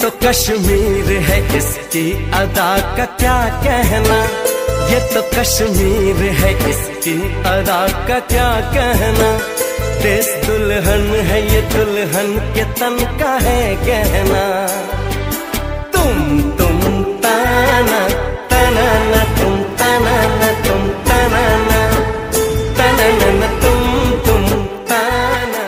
तो कश्मीर है, इसकी अदा का क्या कहना। ये तो कश्मीर है, इसकी अदा का क्या कहना। देश दुल्हन है, ये दुल्हन के तन का है गहना। तुम ताना ताना ना, तुम ताना ना, तुम ताना ना, ताना ना, तुम ताना।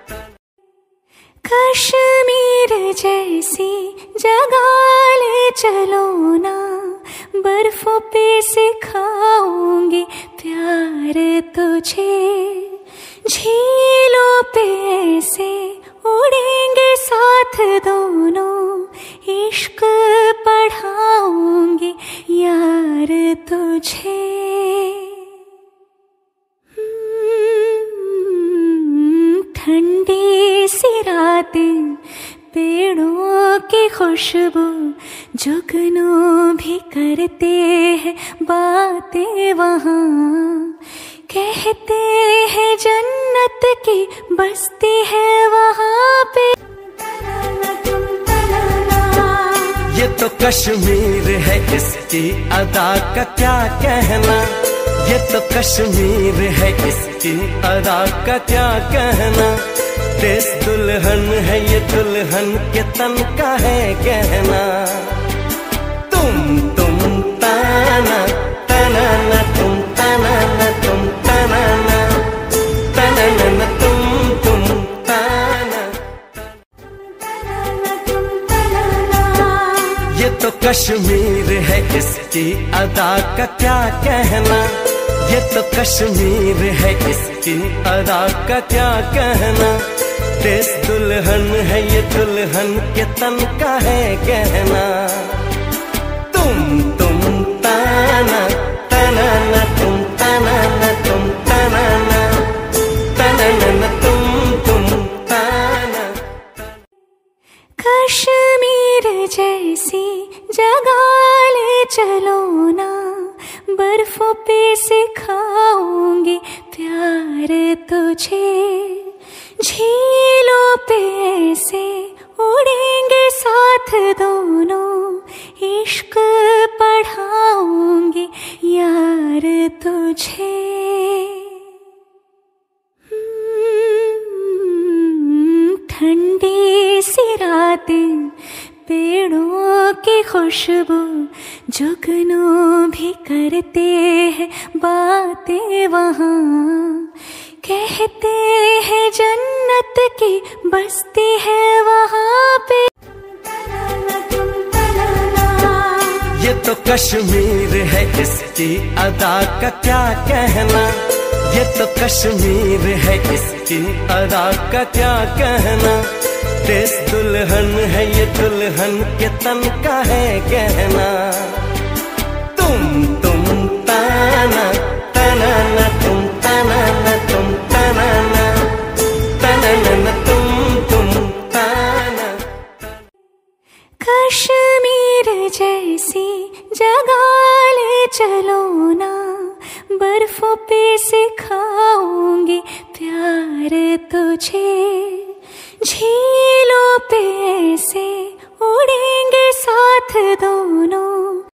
कश्मीर जैसी जगह ले चलो ना, बर्फों पे सिखाऊंगी प्यार तुझे। झीलों पे ऐसे उड़ेंगे साथ दोनों, इश्क पढ़ाऊंगी यार तुझे। ठंडी सी रातें, पेड़ों की खुशबू, जुगनू भी करते हैं बातें वहाँ। कहते हैं जन्नत की बस्ती है वहाँ पे। ये तो कश्मीर है, इसकी अदा का क्या कहना। ये तो कश्मीर है, इसकी अदा का क्या कहना। देश दुल्हन है, ये दुल्हन के तन का है गहना। तुम ताना ताना ना, तुम ताना ना, तुम ताना ना, ताना ना, तुम ताना। ये तो कश्मीर है, इसकी अदा का क्या कहना। ये तो कश्मीर है, इसकी अदा का क्या कहना। देश दुल्हन है, ये दुल्हन के तन का है गहना। तुम ताना ताना ना, तुम ताना ना, तुम ताना ना, ताना ना, तुम ताना। कश्मीर जैसी जगह ले चलो ना, बर्फों पे सिखाऊंगी प्यार तुझे। झीलों पे ऐसे उड़ेंगे साथ दोनों, इश्क पढ़ाऊंगी यार तुझे। ठंडी सी रातें, पेड़ों की खुशबू, जुगनू भी करते हैं बातें वहाँ। कहते हैं जन्नत की बस्ती है वहाँ पे। ये तो कश्मीर है, इसकी अदा का क्या कहना। ये तो कश्मीर है, इसकी अदा का क्या कहना। देश दुल्हन है, ये दुल्हन के तन का है गहना। तुम ताना ताना ना, तुम ताना ना, तुम ताना ना, ताना ना, तुम ताना। कश्मीर जैसी जगह ले चलो ना, बर्फों पे सिखाऊंगी प्यार तुझे। झीलों पे ऐसे उड़ेंगे साथ दोनों,